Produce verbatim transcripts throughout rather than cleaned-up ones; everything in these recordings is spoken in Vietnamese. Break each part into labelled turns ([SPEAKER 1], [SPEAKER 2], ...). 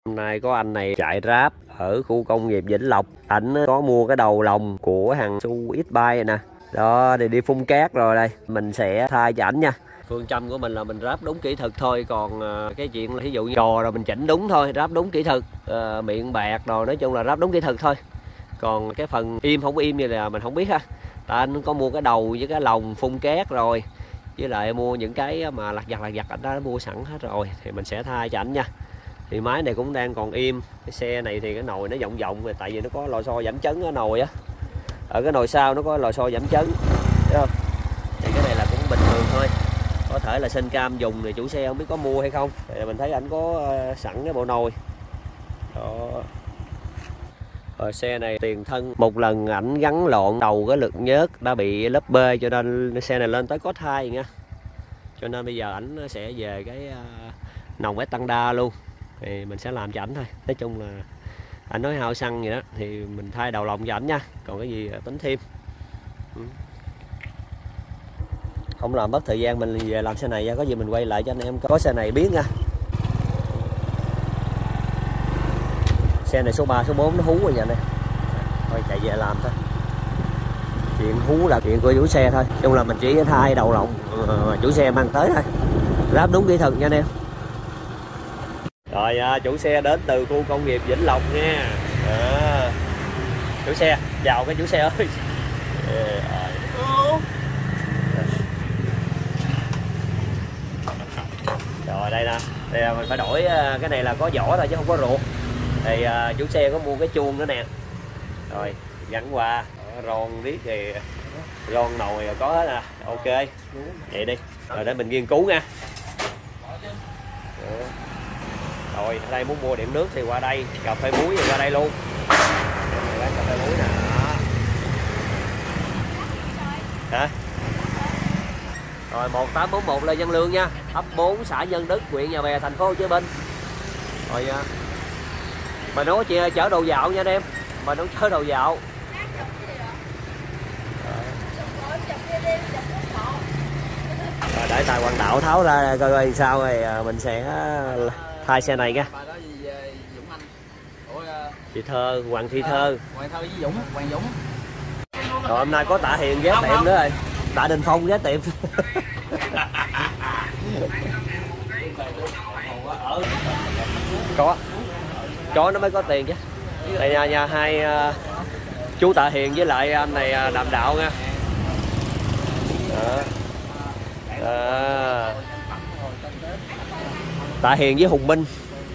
[SPEAKER 1] Hôm nay có anh này chạy Grab ở khu công nghiệp Vĩnh Lộc. Ảnh có mua cái đầu lồng của hàng Su X-Bike nè. Đó, thì đi phun cát rồi đây. Mình sẽ thay cho ảnh nha. Phương châm của mình là mình ráp đúng kỹ thuật thôi. Còn cái chuyện là ví dụ như cò rồi mình chỉnh đúng thôi, ráp đúng kỹ thuật. à, Miệng bạc rồi nói chung là ráp đúng kỹ thuật thôi. Còn cái phần im không im như là mình không biết ha. Tại anh có mua cái đầu với cái lồng phun cát rồi, với lại mua những cái mà lặt vặt lặt vặt anh đã mua sẵn hết rồi. Thì mình sẽ thay cho ảnh nha. Thì máy này cũng đang còn im. Cái xe này thì cái nồi nó vọng vọng rồi, tại vì nó có lò xo giảm chấn ở nồi á. Ở cái nồi sau nó có lò xo giảm chấn, thấy không? Thì cái này là cũng bình thường thôi. Có thể là sinh cam dùng thì chủ xe không biết có mua hay không. Thì mình thấy ảnh có sẵn cái bộ nồi. Đó. Rồi xe này tiền thân một lần ảnh gắn lộn đầu cái lực nhớt đã bị lốp bê, cho nên xe này lên tới có thai nha. Cho nên bây giờ ảnh sẽ về cái nòng Estanda luôn. Thì mình sẽ làm cho ảnh thôi. Nói chung là anh nói hao xăng vậy đó, thì mình thay đầu lồng cho ảnh nha. Còn cái gì tính thêm. Không làm mất thời gian mình về làm xe này, có gì mình quay lại cho anh em có xe này biết nha. Xe này số ba số bốn nó hú rồi giờ này. Thôi chạy về làm thôi. Chuyện hú là chuyện của chủ xe thôi. Chung là mình chỉ thay đầu lồng mà chủ xe mang tới thôi. Ráp đúng kỹ thuật nha anh em. Rồi à, chủ xe đến từ khu công nghiệp Vĩnh Lộc nha. À, chủ xe, chào cái chủ xe ơi. À, rồi đây nè, đây là mình phải đổi cái này là có vỏ thôi chứ không có ruột. Thì à, chủ xe có mua cái chuông nữa nè. Rồi gắn qua, ron riết thì ron nồi rồi có hết nè. Ok, vậy đi. Rồi để mình nghiên cứu nha. Đó. Rồi ở đây muốn mua điểm nước thì qua đây, cà phê muối thì qua đây luôn. Bán cà phê muối nè. Hả? Rồi một tám bốn một Lê Văn Lương nha, ấp bốn xã Nhân Đức, huyện Nhà Bè, thành phố Hồ Chí Minh. Rồi mà nó chia chở đồ dạo nha anh em, mà nó chở đồ dạo. Rồi để tài Hoàng Đạo tháo ra coi coi sao, rồi mình sẽ thay xe này nha. Chị Thơ, Hoàng Thị Thơ.
[SPEAKER 2] Hoàng Thơ với Dũng, Hoàng Dũng.
[SPEAKER 1] Rồi hôm nay có Tạ Hiền ghé tiệm nữa rồi. Tạ Đình Phong ghé tiệm. Có. Có nó mới có tiền chứ. Đây nha, nha hai uh, chú Tạ Hiền với lại anh này uh, Đàm Đạo nha. Đó. À. Tạ Hiền với Hùng Minh.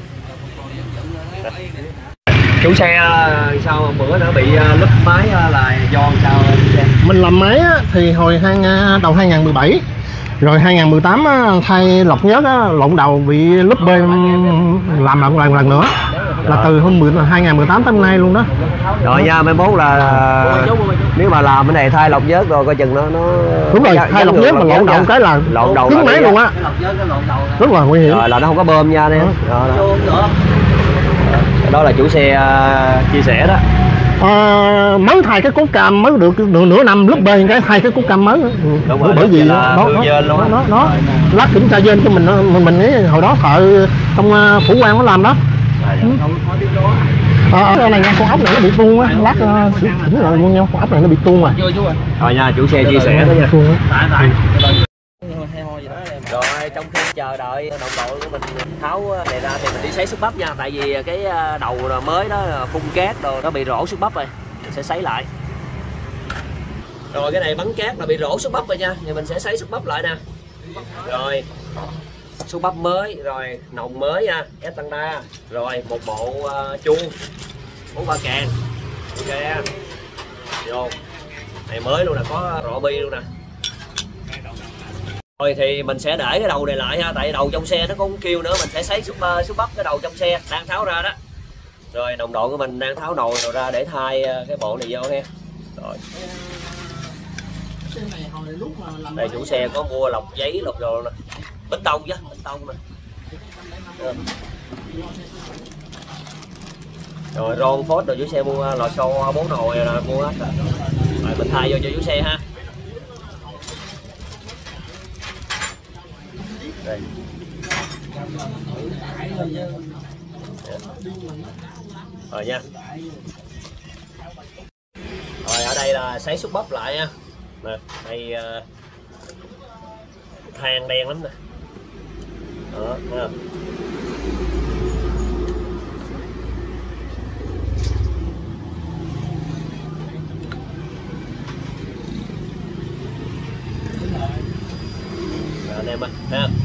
[SPEAKER 1] Chủ xe sao bữa nó bị lúp máy là do sao?
[SPEAKER 3] Mình làm máy thì hồi hai, đầu hai không một bảy, rồi hai không một tám thay lọc nhớt lộn đầu bị lúp bê, làm lại một lần, lần nữa là từ hôm hai không một tám tới hôm nay luôn đó.
[SPEAKER 1] Rồi nha, mai mốt là nếu mà làm cái này thay lọc nhớt rồi coi chừng nó nó
[SPEAKER 3] đúng rồi, thay lọc nhớt mà lộn đầu cái là
[SPEAKER 1] lộn đầu
[SPEAKER 3] cứng máy luôn á, rất là nguy hiểm.
[SPEAKER 1] Rồi là nó không có bơm nha anh em. Đó là chủ xe uh, chia sẻ đó.
[SPEAKER 3] À, mới thay cái cốt cam mới được nửa, nửa năm lúc bê cái thay cái cốt cam mới.
[SPEAKER 1] Đúng rồi,
[SPEAKER 3] bởi vì
[SPEAKER 1] nó
[SPEAKER 3] nó, nó, nó, nó, nó lát kiểm tra dên cho mình, mình mình nghĩ hồi đó thợ trong uh, Phủ Quang nó làm đó. À, ở này nha, con ốc này nó bị tuôn á, lát chỉnh lại luôn nha, con ốc này nó bị tuôn rồi.
[SPEAKER 1] Rồi nha, chủ xe chia sẻ đó nha. Rồi trong khi chờ đợi đồng đội của mình tháo này ra thì mình đi sấy xúc bắp nha. Tại vì cái đầu mới đó phun cát rồi nó bị rỗ xúc bắp rồi, mình sẽ sấy lại. Rồi cái này bắn cát là bị rỗ xúc bắp rồi nha, thì mình sẽ sấy xúc bắp lại nè. Rồi xúc bắp mới, rồi nòng mới nha, Estanda. Rồi một bộ uh, chuông bốn ba càng. Ok vô này mới luôn nè, có rọ bi luôn nè. Rồi thì mình sẽ để cái đầu này lại ha, tại đầu trong xe nó có cũng kêu nữa, mình sẽ sấy xúc xúc bắp cái đầu trong xe đang tháo ra đó. Rồi đồng đội của mình đang tháo nồi rồi ra để thay cái bộ này vô nha. Rồi đây chủ xe có mua lọc giấy lọc đồ nè, bê tông chứ, bê tông nè. Rồi ron phốt rồi chủ xe mua lò xo bốn nồi là mua hết rồi. Rồi mình thay vô cho chủ xe ha. Đây. Rồi nha. Rồi ở đây là sấy xúc bắp lại nha. Nè, đây uh, than đen lắm nè. Đó, thấy không? Rồi anh em ơi, thấy không?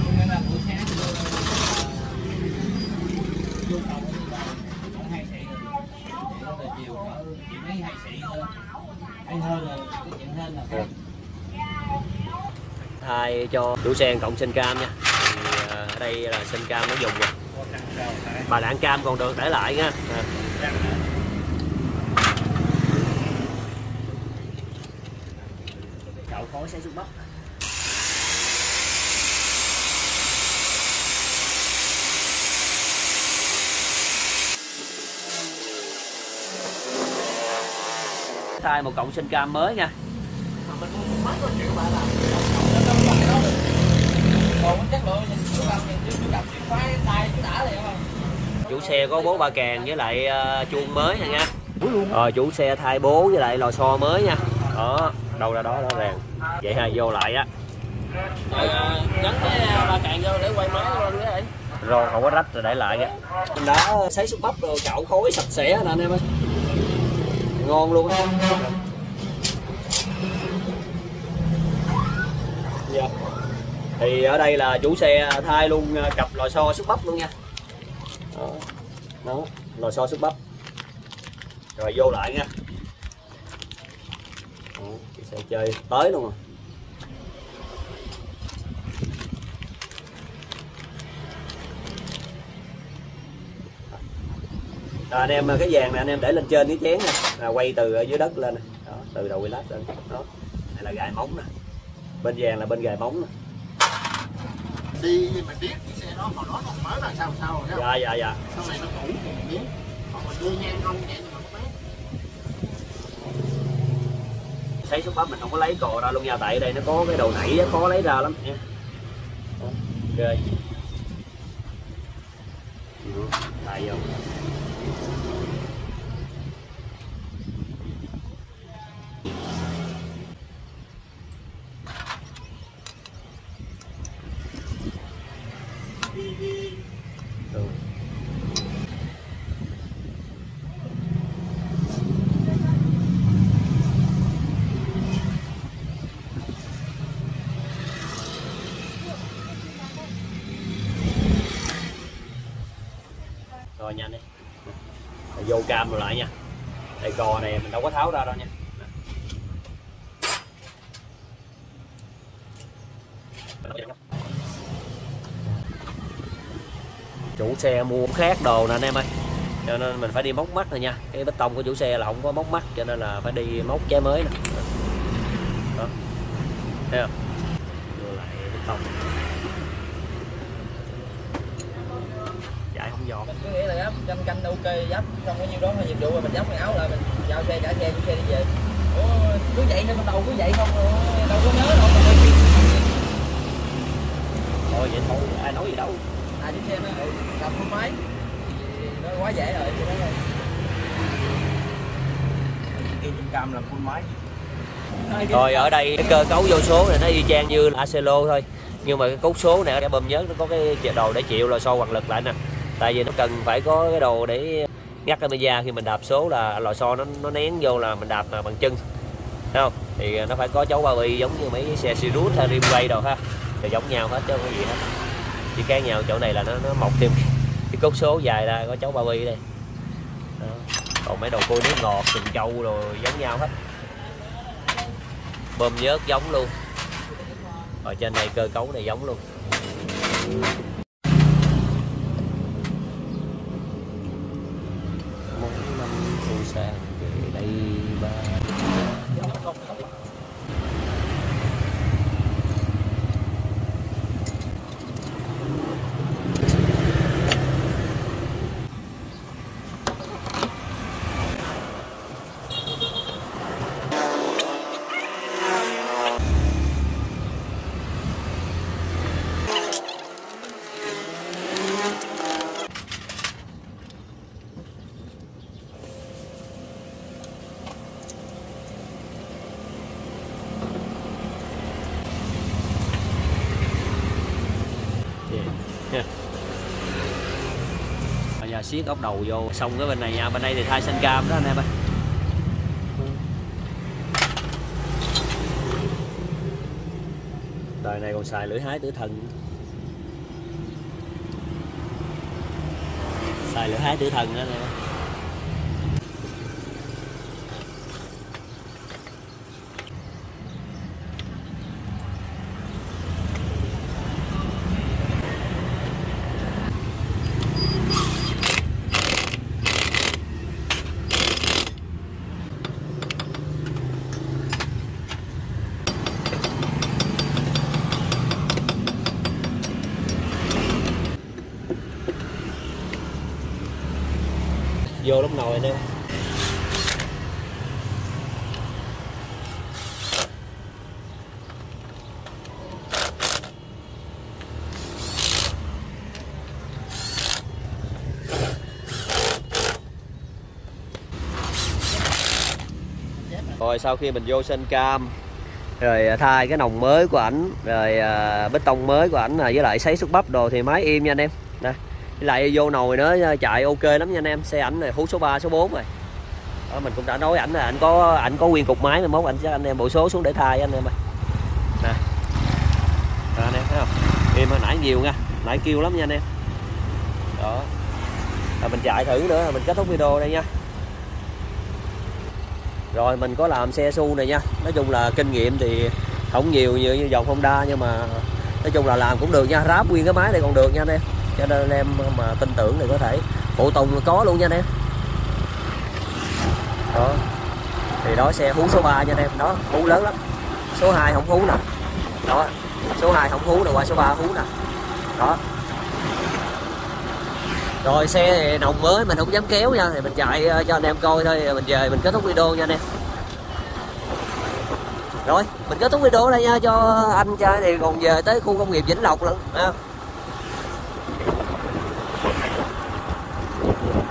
[SPEAKER 1] Thay cho chủ xe cộng sinh cam nha. Thì, uh, ở đây là sinh cam nó dùng nha. Bà đạn cam còn được để lại nha. À. Chậu khói sấy xúc bắp. Thay một cộng sinh cam mới nha. Chủ xe có bố ba càng với lại uh, chuông mới nha nha. Rồi chủ xe thay bố với lại lò xo mới nha. Đó, đâu ra đó rõ ràng. Vậy ha, vô lại á.
[SPEAKER 2] À, gắn cái ba càng vô để quay máy luôn đấy.
[SPEAKER 1] Rồi không có rách rồi để lại nha. Mình đã sấy xúc bắp rồi, chậu khối sạch sẽ nè anh em ơi. Ngon luôn ha. Dạ. Thì ở đây là chủ xe thay luôn cặp lò xo xúc bắp luôn nha. Đó, đó, lò xo xúc bắp. Rồi vô lại nha. Đó, xe chơi tới luôn rồi. Rồi anh em cái vàng này anh em để lên trên cái chén nè, là quay từ ở dưới đất lên nè. Đó, từ đầu quay lát lên. Đó. Đây là gài móng nè. Bên vàng là bên gài móng nè.
[SPEAKER 3] Đi mình biết cái xe đó hồi đó còn mới là sao sao rồi.
[SPEAKER 1] Dạ dạ dạ.
[SPEAKER 3] Sau này nó cũ mình biết. Còn mình đưa ngang không vậy mà nó bán.
[SPEAKER 1] Sấy xúc bắp mình không có lấy cò ra luôn nha, tại đây nó có cái đầu nảy khó lấy ra lắm nha. Ok. Tại vô. Ừ. Rồi nhanh đi. Rồi vô cam rồi lại nha. Đây cò này mình đâu có tháo ra đâu nha. Chủ xe mua khác đồ nè anh em ơi, cho nên mình phải đi móc mắt rồi nha. Cái bê tông của chủ xe là không có móc mắt, cho nên là phải đi móc trái mới nè. Đó, thấy không? Vô lại bê tông. Chạy không giòn.
[SPEAKER 2] Mình cứ nghĩ là gấp canh canh ok dấp xong có nhiêu đó là nhiệm vụ rồi mình dấp cái áo lại mình giao xe trả xe, chủ xe đi về. Ủa cứ vậy nên ban đầu cứ vậy không đâu có nhớ đâu.
[SPEAKER 1] Thôi vậy thôi, ai nói gì đâu.
[SPEAKER 2] À chủ xe nó cầm full máy nó quá dễ rồi chứ đấy. Kia trên cam là full máy.
[SPEAKER 1] Rồi ở đây cái cơ cấu vô số này nó y chang như Acelo thôi, nhưng mà cái cốt số này cái bơm nhớt nó có cái đồ để chịu lò xo hoặc lực lại nè. Tại vì nó cần phải có cái đồ để ngắt camera khi mình đạp số là lò xo nó nó nén vô là mình đạp bằng chân, thấy không? Thì nó phải có chấu ba bi giống như mấy cái xe Sirius hay Rimway đồ ha, thì giống nhau hết chứ không có gì hết. Chỉ khác nhau chỗ này là nó nó mọc thêm cái cốt số dài ra có chấu ba bi đây. Đó. Còn mấy đồ cua nước ngọt, sừng trâu rồi giống nhau hết. Bơm nhớt giống luôn. Ở trên này cơ cấu này giống luôn. Mỗi năm tôi sang về đây ba. Giờ siết ốc đầu vô xong cái bên này nha, bên đây thì thay xanh cam đó anh em ơi. Đời này còn xài lưỡi hái tử thần, xài lưỡi hái tử thần đó anh em ơi. Vô lúc nồi nè. Rồi sau khi mình vô sên cam rồi thay cái nòng mới của ảnh, rồi à, bê tông mới của ảnh với lại sấy xúc bắp đồ thì máy im nha anh em. Nè, với lại vô nồi nữa chạy ok lắm nha anh em. Xe ảnh này hú số ba số bốn rồi đó, mình cũng đã nói ảnh là ảnh có ảnh có nguyên cục máy, mà mốt ảnh chắc anh em bộ số xuống để thay anh em ơi. Nè à, anh em thấy không, im hồi nãy nhiều nha, nãy kêu lắm nha anh em. Đó rồi mình chạy thử nữa, mình kết thúc video đây nha. Rồi mình có làm xe su này nha, nói chung là kinh nghiệm thì không nhiều như, như dòng Honda, nhưng mà nói chung là làm cũng được nha, ráp nguyên cái máy này còn được nha anh em. Cho nên anh em mà tin tưởng thì có thể phụ tùng có luôn nha anh em. Đó thì đó, xe hú số ba nha anh em, đó hú lớn lắm. Số hai không hú nè, đó số hai không hú nè, qua số ba hú nè. Đó rồi xe thì nòng mới mình không dám kéo nha, thì mình chạy cho anh em coi thôi, mình về mình kết thúc video nha anh em. Rồi mình kết thúc video đây nha, cho anh trai thì còn về tới khu công nghiệp Vĩnh Lộc lận.